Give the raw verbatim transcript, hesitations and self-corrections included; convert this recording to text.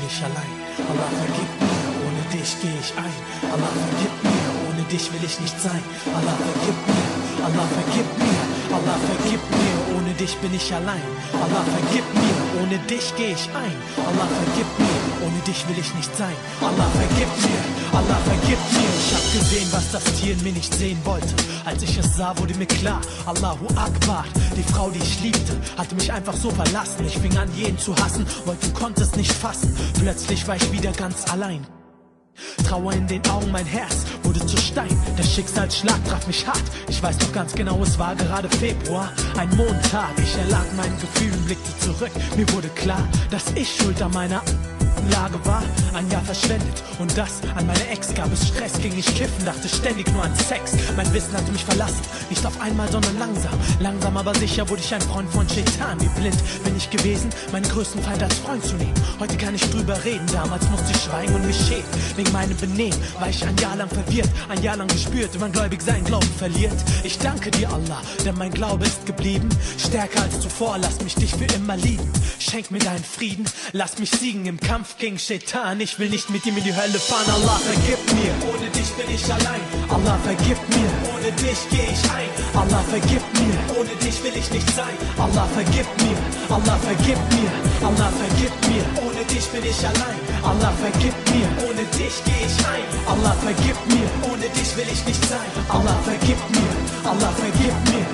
ich allein. Allah vergib mir, ohne dich gehe ich ein. Allah vergib mir, ohne dich will ich nicht sein. Allah vergib mir, Allah vergib mir, Allah vergib mir, ohne dich bin ich allein. Allah vergib mir, ohne dich gehe ich ein. Allah vergib mir, ohne dich will ich nicht sein. Allah vergib mir, Allah vergib mir. Ich hab gesehen, was das Tier in mir nicht sehen wollte. Als ich es sah, wurde mir klar, Allahu Akbar. Die Frau, die ich liebte, hatte mich einfach so verlassen. Ich fing an, jeden zu hassen, wollte, konnte es nicht fassen. Plötzlich war ich wieder ganz allein. Trauer in den Augen, mein Herz wurde zu Stein. Der Schicksalsschlag traf mich hart. Ich weiß noch ganz genau, es war gerade Februar, ein Montag. Ich erlag meinen Gefühlen, blickte zurück. Mir wurde klar, dass ich schuld an meiner Lage war. Ein Jahr verschwendet und das an meine Ex. Gab es Stress, ging ich kiffen, dachte ständig nur an Sex. Mein Wissen hatte mich verlassen, nicht auf einmal, sondern langsam. Langsam aber sicher wurde ich ein Freund von Shaitan. Wie blind bin ich gewesen, meinen größten Feind als Freund zu nehmen. Heute kann ich drüber reden, damals musste ich schweigen und mich schämen. Wegen meinem Benehmen war ich ein Jahr lang verwirrt, ein Jahr lang gespürt, wie man gläubig seinen Glauben verliert. Ich danke dir, Allah, denn mein Glaube ist geblieben. Stärker als zuvor, lass mich dich für immer lieben. Schenk mir deinen Frieden, lass mich siegen im Kampf gegen Shaitan. Ich will nicht mit ihm in die Hölle fahren. Allah vergib mir, ohne dich bin ich allein. Allah vergib mir, ohne dich gehe ich ein. Allah vergib mir, ohne dich will ich nicht sein. Allah vergib mir, Allah vergib mir, Allah vergib mir, ohne dich bin ich allein. Allah vergib mir, ohne dich gehe ich ein. Allah vergib mir, ohne dich will ich nicht sein. Allah vergib mir, Allah vergib mir,